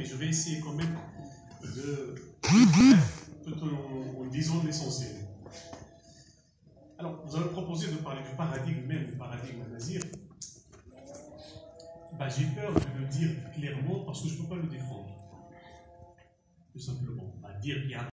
mais je vais essayer quand même de tout en disant l'essentiel. Alors, vous avez proposé de parler du paradigme même, du paradigme nazir. J'ai peur de le dire clairement parce que je ne peux pas le défendre. Tout simplement. Dire qu'il y a